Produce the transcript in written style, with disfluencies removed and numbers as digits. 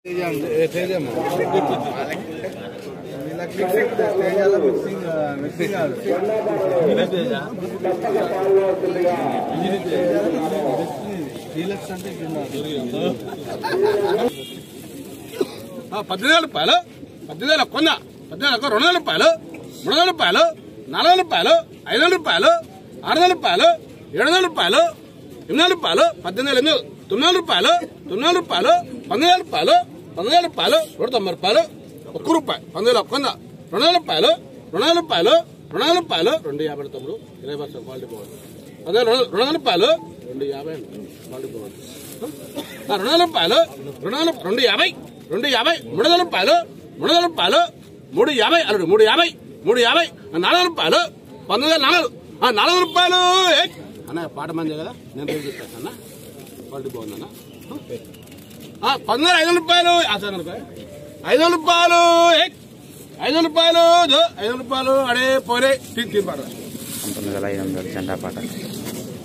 రూపాయలు 18,000 కొన్న 18,000 200 రూపాయలు 300 రూపాయలు 400 రూపాయలు 500 రూపాయలు 600 రూపాయలు 700 రూపాయలు 800 రూపాయలు 18,000 900 రూపాయలు 900 రూపాయలు 15,000 రూపాయలు 15,000 రూపాయలు 190 రూపాయలు 1 రూపాయి 15,000 కొన్న 200 రూపాయలు 200 రూపాయలు 200 రూపాయలు 250 తమ్ముడు 20% క్వాలిటీ బాగుంది 200 రూపాయలు 250 క్వాలిటీ బాగుంది 200 రూపాయలు 250 300 రూపాయలు 300 రూపాయలు 350 అల్లుడు 350 400 రూపాయలు 19,400 రూపాయలు అన్న పాట మంది కదా నేను రేపు చెప్పాను అన్న క్వాలిటీ బాగుందన్న 500 రూపాయలు 500 రూపాయలు 500 రూపాయలు అడే పోరే 3 19,500 జెండా పాట